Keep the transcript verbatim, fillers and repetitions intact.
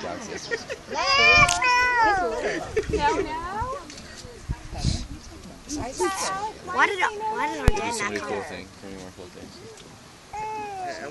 No, no. Why did, why did our dad not Somebody call cool her? thing. Tell me more cool things.